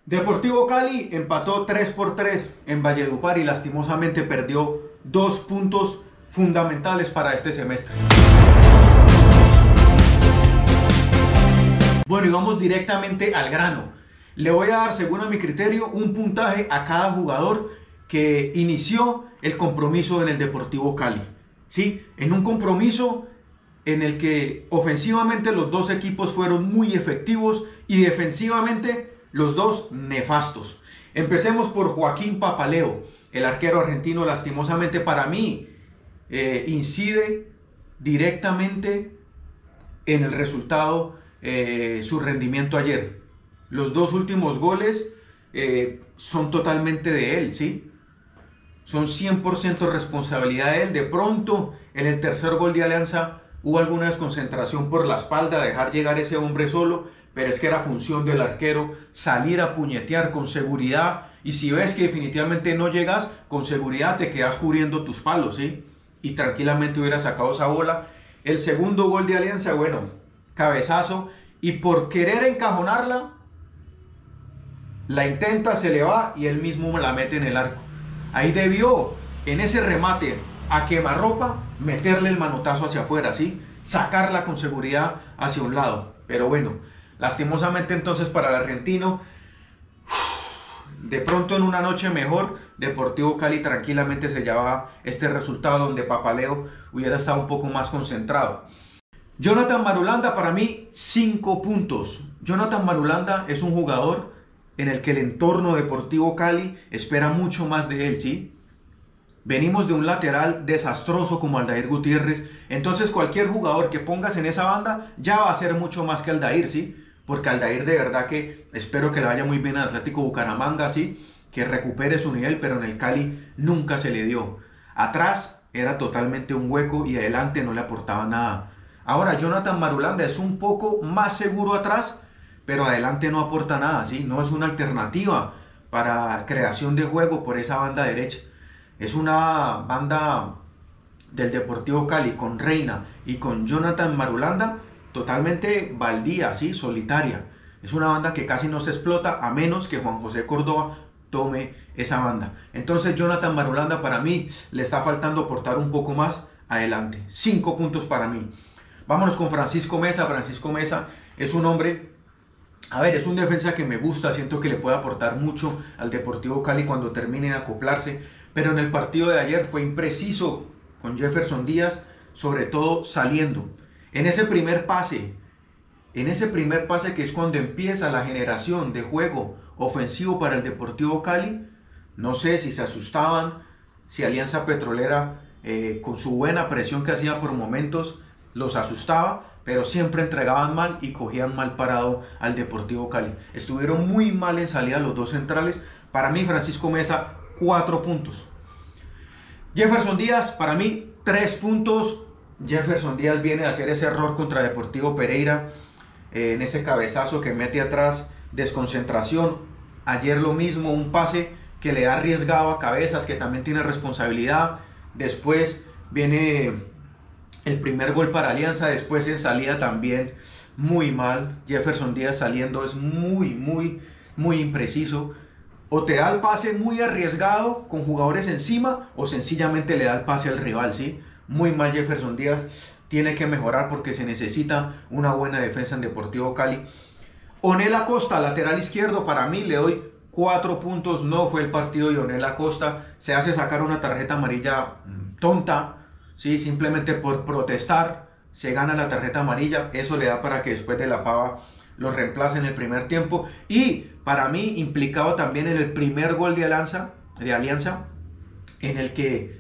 Deportivo Cali empató 3-3 en Valledupar y lastimosamente perdió 2 puntos fundamentales para este semestre. Bueno, y vamos directamente al grano. Le voy a dar, según a mi criterio, un puntaje a cada jugador que inició el compromiso en el Deportivo Cali. ¿Sí? En un compromiso en el que ofensivamente los dos equipos fueron muy efectivos y defensivamente los dos nefastos. Empecemos por Joaquín Papaleo, el arquero argentino. Lastimosamente para mí incide directamente en el resultado su rendimiento ayer. Los dos últimos goles son totalmente de él, ¿sí? Son 100% responsabilidad de él. De pronto, en el tercer gol de Alianza hubo alguna desconcentración por la espalda, dejar llegar ese hombre solo, pero es que era función del arquero salir a puñetear con seguridad, y si ves que definitivamente no llegas, con seguridad te quedas cubriendo tus palos, ¿sí? Y tranquilamente hubiera sacado esa bola. El segundo gol de Alianza, bueno, cabezazo, y por querer encajonarla, la intenta, se le va y él mismo la mete en el arco. Ahí debió, en ese remate a quemarropa, meterle el manotazo hacia afuera, ¿sí? Sacarla con seguridad hacia un lado. Pero bueno, lastimosamente entonces para el argentino, de pronto en una noche mejor, Deportivo Cali tranquilamente se llevaba este resultado donde Papaleo hubiera estado un poco más concentrado. Jonathan Marulanda, para mí 5 puntos. Jonathan Marulanda es un jugador en el que el entorno Deportivo Cali espera mucho más de él, ¿sí? Venimos de un lateral desastroso como Aldair Gutiérrez, entonces cualquier jugador que pongas en esa banda ya va a ser mucho más que Aldair, ¿sí? Porque Aldair de verdad que espero que le vaya muy bien al Atlético Bucaramanga, ¿sí? Que recupere su nivel, pero en el Cali nunca se le dio. Atrás era totalmente un hueco y adelante no le aportaba nada. Ahora Jonathan Marulanda es un poco más seguro atrás, pero adelante no aporta nada, ¿sí? No es una alternativa para creación de juego por esa banda derecha. Es una banda del Deportivo Cali con Reina y con Jonathan Marulanda totalmente baldía, ¿sí? Solitaria. Es una banda que casi no se explota a menos que Juan José Córdoba tome esa banda. Entonces Jonathan Marulanda para mí le está faltando aportar un poco más adelante. 5 puntos para mí. Vámonos con Francisco Meza. Francisco Meza es un hombre, a ver, es un defensa que me gusta, siento que le puede aportar mucho al Deportivo Cali cuando termine de acoplarse, pero en el partido de ayer fue impreciso con Jefferson Díaz, sobre todo saliendo. En ese primer pase que es cuando empieza la generación de juego ofensivo para el Deportivo Cali, no sé si se asustaban, si Alianza Petrolera con su buena presión que hacía por momentos los asustaba, pero siempre entregaban mal y cogían mal parado al Deportivo Cali. Estuvieron muy mal en salida los dos centrales. Para mí Francisco Meza 4 puntos. Jefferson Díaz para mí 3 puntos. Jefferson Díaz viene a hacer ese error contra Deportivo Pereira, en ese cabezazo que mete atrás, desconcentración. Ayer lo mismo, un pase que le ha arriesgado a Cabezas, que también tiene responsabilidad. Después viene el primer gol para Alianza, después en salida también muy mal. Jefferson Díaz saliendo es muy impreciso. O te da el pase muy arriesgado con jugadores encima, o sencillamente le da el pase al rival, ¿sí? Muy mal Jefferson Díaz, tiene que mejorar porque se necesita una buena defensa en Deportivo Cali. Onel Acosta, lateral izquierdo, para mí le doy 4 puntos. No fue el partido de Onel Acosta, se hace sacar una tarjeta amarilla tonta, ¿sí? Simplemente por protestar se gana la tarjeta amarilla. Eso le da para que después de la pava lo reemplace en el primer tiempo. Y para mí implicado también en el primer gol de Alianza, en el que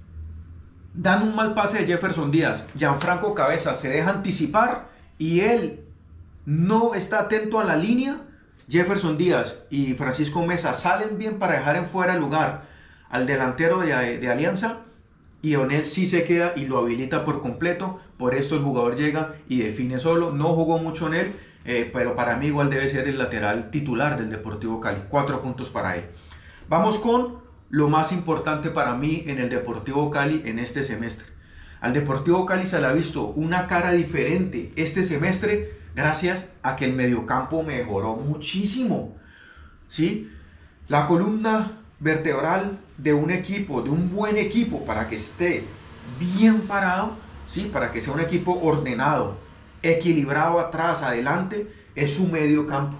dan un mal pase de Jefferson Díaz. Gianfranco Cabezas se deja anticipar y él no está atento a la línea. Jefferson Díaz y Francisco Meza salen bien para dejar en fuera el lugar al delantero de Alianza, y Onel sí se queda y lo habilita por completo. Por esto el jugador llega y define solo. No jugó mucho Onel, pero para mí igual debe ser el lateral titular del Deportivo Cali. 4 puntos para él. Vamos con lo más importante para mí en el Deportivo Cali en este semestre. Al Deportivo Cali se le ha visto una cara diferente este semestre gracias a que el mediocampo mejoró muchísimo. ¿sí? La columna vertebral de un equipo, de un buen equipo, para que esté bien parado, ¿sí? Para que sea un equipo ordenado, equilibrado atrás, adelante, es su medio campo.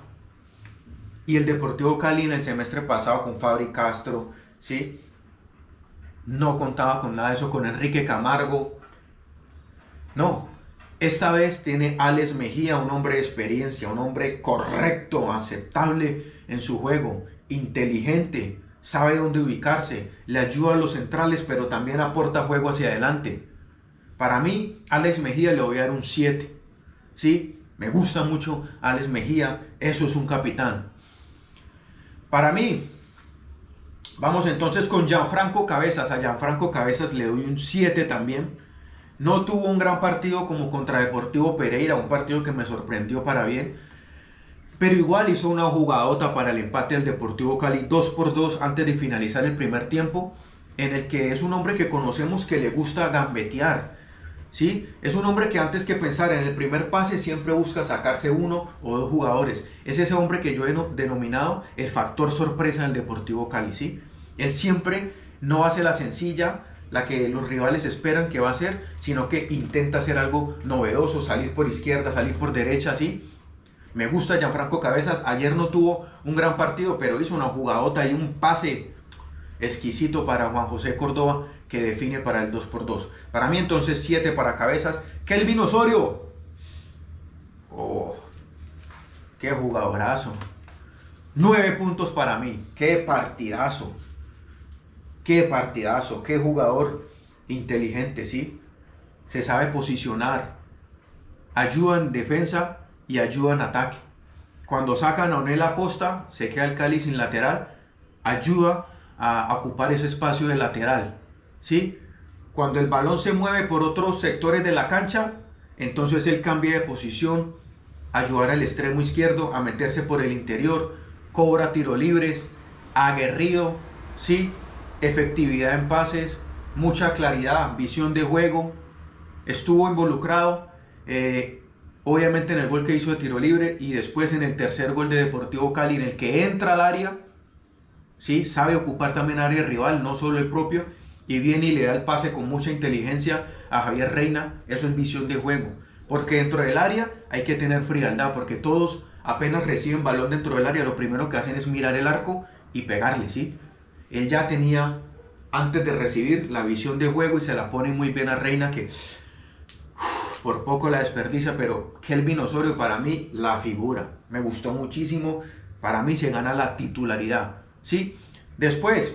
Y el Deportivo Cali en el semestre pasado con Fabri Castro, ¿sí? No contaba con nada de eso, con Enrique Camargo. No, esta vez tiene Alex Mejía, un hombre de experiencia, un hombre correcto, aceptable en su juego, inteligente, sabe dónde ubicarse, le ayuda a los centrales, pero también aporta juego hacia adelante. Para mí, Alex Mejía le voy a dar un 7. ¿Sí? Me gusta mucho Alex Mejía, eso es un capitán. Para mí, vamos entonces con Gianfranco Cabezas. A Gianfranco Cabezas le doy un 7 también. No tuvo un gran partido como contra Deportivo Pereira, un partido que me sorprendió para bien. Pero igual hizo una jugadota para el empate del Deportivo Cali 2-2 antes de finalizar el primer tiempo, en el que es un hombre que conocemos que le gusta gambetear, ¿sí? Es un hombre que antes que pensar en el primer pase siempre busca sacarse uno o dos jugadores. Es ese hombre que yo he denominado el factor sorpresa del Deportivo Cali, ¿sí? Él siempre no hace la sencilla, la que los rivales esperan que va a hacer, sino que intenta hacer algo novedoso, salir por izquierda, salir por derecha, ¿sí? Me gusta Gianfranco Cabezas. Ayer no tuvo un gran partido, pero hizo una jugadota y un pase exquisito para Juan José Córdoba, que define para el 2-2. Para mí entonces 7 para Cabezas. Kelvin Osorio. Oh, qué jugadorazo. 9 puntos para mí. Qué partidazo. Qué partidazo. Qué jugador inteligente, ¿sí? Se sabe posicionar. Ayuda en defensa y ayuda en ataque. Cuando sacan a Onel Acosta, se queda el Cali sin lateral, ayuda a ocupar ese espacio de lateral, ¿sí? Cuando el balón se mueve por otros sectores de la cancha, entonces él cambia de posición, ayudar al extremo izquierdo a meterse por el interior, cobra tiro libres, aguerrido, ¿sí? Efectividad en pases, mucha claridad, visión de juego, estuvo involucrado, obviamente en el gol que hizo de tiro libre y después en el tercer gol de Deportivo Cali, en el que entra al área, ¿sí? Sabe ocupar también área rival, no solo el propio, y viene y le da el pase con mucha inteligencia a Javier Reina. Eso es visión de juego, porque dentro del área hay que tener frialdad, porque todos apenas reciben balón dentro del área, lo primero que hacen es mirar el arco y pegarle, ¿sí? Él ya tenía, antes de recibir, la visión de juego y se la pone muy bien a Reina, que por poco la desperdicia, pero Kelvin Osorio para mí la figura, me gustó muchísimo, para mí se gana la titularidad, ¿sí? Después,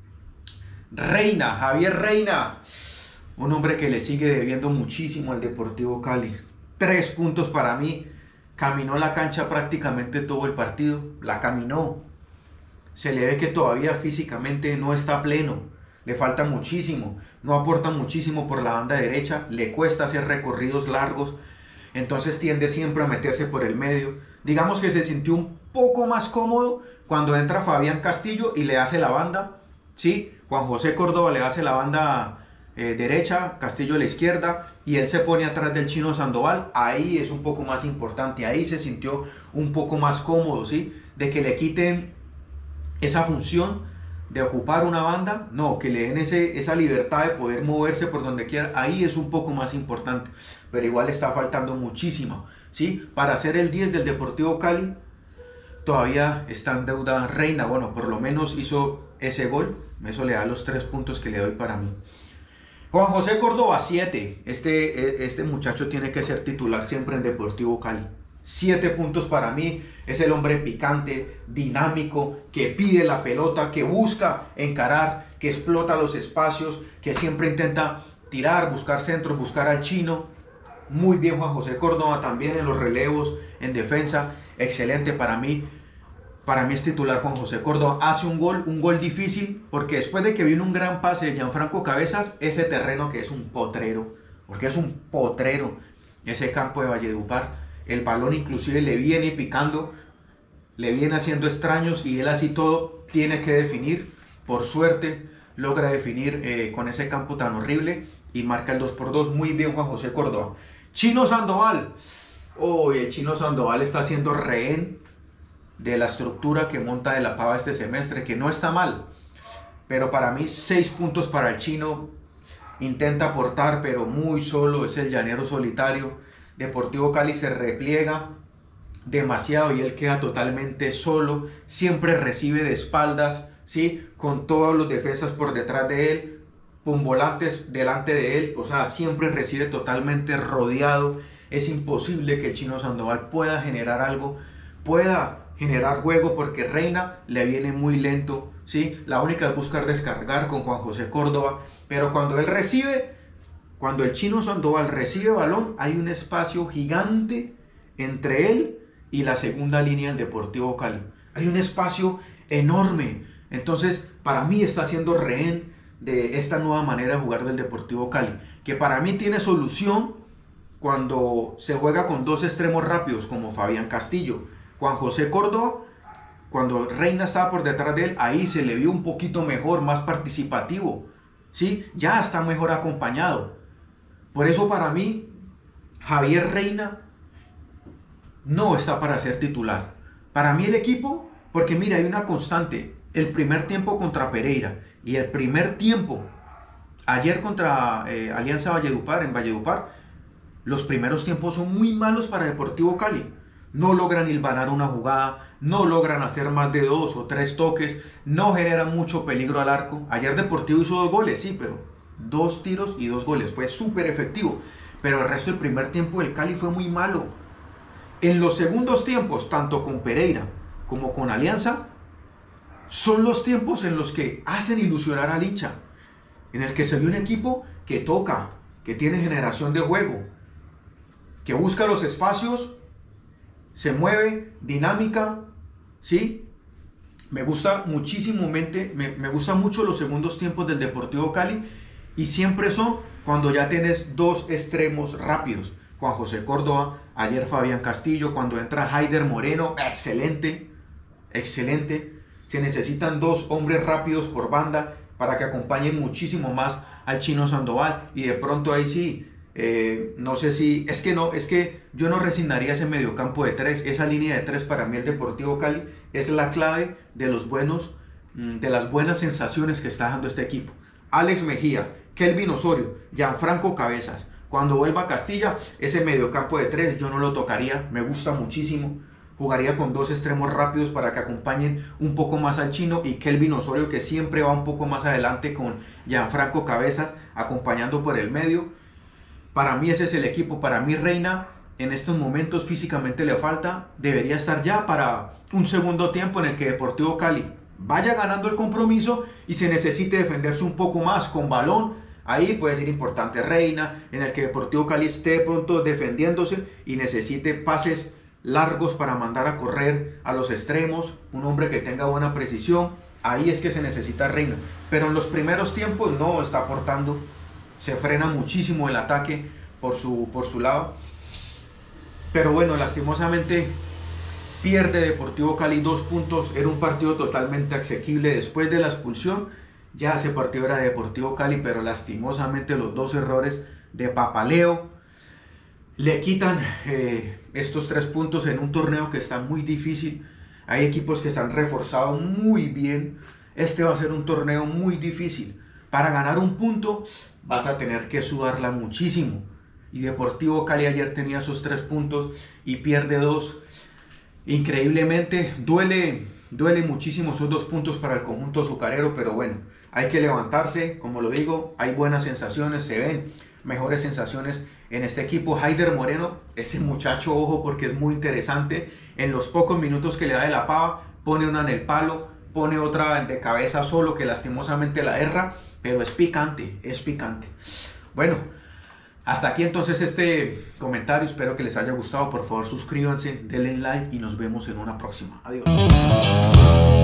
Reina, Javier Reina, un hombre que le sigue debiendo muchísimo al Deportivo Cali, 3 puntos para mí, caminó la cancha prácticamente todo el partido, la caminó, se le ve que todavía físicamente no está pleno, le falta muchísimo, no aporta muchísimo por la banda derecha, le cuesta hacer recorridos largos, entonces tiende siempre a meterse por el medio. Digamos que se sintió un poco más cómodo cuando entra Fabián Castillo y le hace la banda, ¿sí? Juan José Córdoba le hace la banda derecha, Castillo a la izquierda, y él se pone atrás del Chino Sandoval. Ahí es un poco más importante, ahí se sintió un poco más cómodo, ¿sí? De que le quiten esa función de ocupar una banda, no, que le den esa libertad de poder moverse por donde quiera, ahí es un poco más importante, pero igual está faltando muchísimo, ¿sí? Para ser el 10 del Deportivo Cali, todavía está en deuda Reina, bueno, por lo menos hizo ese gol, eso le da los 3 puntos que le doy para mí. Juan José Córdoba, 7, este muchacho tiene que ser titular siempre en Deportivo Cali. 7 puntos para mí, es el hombre picante, dinámico, que pide la pelota, que busca encarar, que explota los espacios, que siempre intenta tirar, buscar centros, buscar al Chino. Muy bien Juan José Córdoba, también en los relevos, en defensa, excelente para mí. Para mí es titular Juan José Córdoba, hace un gol difícil, porque después de que viene un gran pase de Gianfranco Cabezas, ese terreno que es un potrero, porque es un potrero, ese campo de Valledupar. El balón inclusive le viene picando, le viene haciendo extraños y él así todo tiene que definir. Por suerte logra definir con ese campo tan horrible y marca el 2-2. Muy bien Juan José Córdoba. Chino Sandoval. Oh, el Chino Sandoval está haciendo rehén de la estructura que monta De La Pava este semestre, que no está mal. Pero para mí 6 puntos para el chino. Intenta aportar, pero muy solo, es el llanero solitario. Deportivo Cali se repliega demasiado y él queda totalmente solo. Siempre recibe de espaldas, ¿sí? Con todos los defensas por detrás de él, con volantes delante de él. O sea, siempre recibe totalmente rodeado. Es imposible que el Chino Sandoval pueda generar algo, pueda generar juego, porque Reina le viene muy lento, ¿sí? La única es buscar descargar con Juan José Córdoba, pero cuando él recibe, cuando el Chino Sandoval recibe balón, hay un espacio gigante entre él y la segunda línea del Deportivo Cali. Hay un espacio enorme. Entonces, para mí está siendo rehén de esta nueva manera de jugar del Deportivo Cali, que para mí tiene solución cuando se juega con dos extremos rápidos como Fabián Castillo. Juan José Córdoba, cuando Reina estaba por detrás de él, ahí se le vio un poquito mejor, más participativo, ¿sí? Ya está mejor acompañado. Por eso para mí, Javier Reina no está para ser titular. Para mí el equipo, porque mira, hay una constante. El primer tiempo contra Pereira y el primer tiempo ayer contra Alianza Valledupar, en Valledupar, los primeros tiempos son muy malos para Deportivo Cali. No logran hilvanar una jugada, no logran hacer más de 2 o 3 toques, no generan mucho peligro al arco. Ayer Deportivo hizo 2 goles, sí, pero 2 tiros y 2 goles. Fue súper efectivo. Pero el resto del primer tiempo del Cali fue muy malo. En los segundos tiempos, tanto con Pereira como con Alianza, son los tiempos en los que hacen ilusionar al hincha. En el que se ve un equipo que toca, que tiene generación de juego, que busca los espacios, se mueve, dinámica, ¿sí? Me gusta muchísimo, me gustan mucho los segundos tiempos del Deportivo Cali, y siempre son cuando ya tienes dos extremos rápidos. Juan José Córdoba, ayer Fabián Castillo, cuando entra Haider Moreno, excelente, excelente. Se necesitan 2 hombres rápidos por banda para que acompañen muchísimo más al Chino Sandoval, y de pronto ahí sí, no sé si, es que yo no resignaría ese mediocampo de 3, esa línea de 3 para mí el Deportivo Cali es la clave de de las buenas sensaciones que está dando este equipo. Alex Mejía, Kelvin Osorio, Gianfranco Cabezas. Cuando vuelva Castilla, ese mediocampo de 3 yo no lo tocaría, me gusta muchísimo. Jugaría con 2 extremos rápidos para que acompañen un poco más al Chino, y Kelvin Osorio, que siempre va un poco más adelante con Gianfranco Cabezas acompañando por el medio. Para mí ese es el equipo. Para mí Reina en estos momentos físicamente le falta, debería estar ya para un segundo tiempo en el que Deportivo Cali vaya ganando el compromiso y se necesite defenderse un poco más con balón. Ahí puede ser importante Reina, en el que Deportivo Cali esté pronto defendiéndose y necesite pases largos para mandar a correr a los extremos, un hombre que tenga buena precisión. Ahí es que se necesita Reina, pero en los primeros tiempos no está aportando. Se frena muchísimo el ataque por su lado. Pero bueno, lastimosamente pierde Deportivo Cali 2 puntos. Era un partido totalmente asequible después de la expulsión. Ya ese partido era de Deportivo Cali, pero lastimosamente los 2 errores de Papaleo le quitan estos 3 puntos en un torneo que está muy difícil. Hay equipos que se han reforzado muy bien. Este va a ser un torneo muy difícil. Para ganar un punto vas a tener que sudarla muchísimo. Y Deportivo Cali ayer tenía esos 3 puntos y pierde 2. Increíblemente duele muchísimo esos 2 puntos para el conjunto azucarero, pero bueno, hay que levantarse. Como lo digo, hay buenas sensaciones, se ven mejores sensaciones en este equipo. Haider Moreno, ese muchacho, ojo, porque es muy interesante. En los pocos minutos que le da De La Pava, pone una en el palo, pone otra de cabeza solo, que lastimosamente la erra, pero es picante, es picante. Bueno, hasta aquí entonces este comentario, espero que les haya gustado. Por favor suscríbanse, denle like y nos vemos en una próxima. Adiós.